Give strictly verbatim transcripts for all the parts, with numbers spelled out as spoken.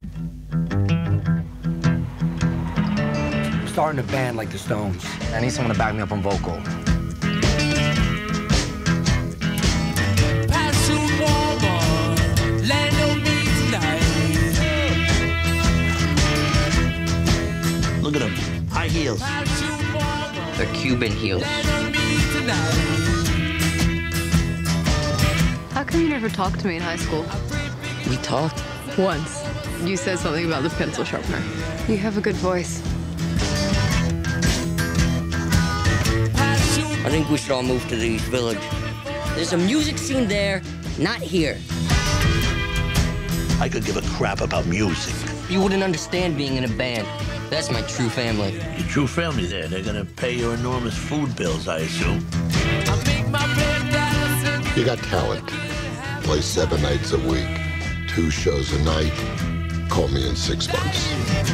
I'm starting a band like the Stones. I need someone to back me up on vocal. Look at them, high heels. They're Cuban heels. How come you never talked to me in high school? We talked. Once. You said something about the pencil sharpener. You have a good voice. I think we should all move to the East Village. There's a music scene there, not here. I could give a crap about music. You wouldn't understand being in a band. That's my true family. Your true family there, they're gonna pay your enormous food bills, I assume. You got talent. Play seven nights a week, two shows a night. Call me in six months.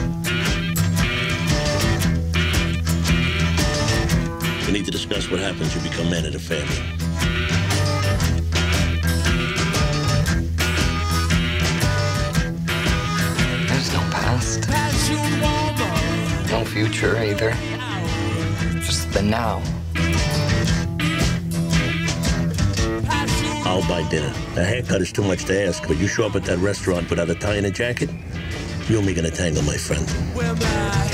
We need to discuss what happens when you become man of the family. There's no past. No future either. Just the now. I'll buy dinner. A haircut is too much to ask, but you show up at that restaurant without a tie and a jacket, you and me gonna tangle, my friend.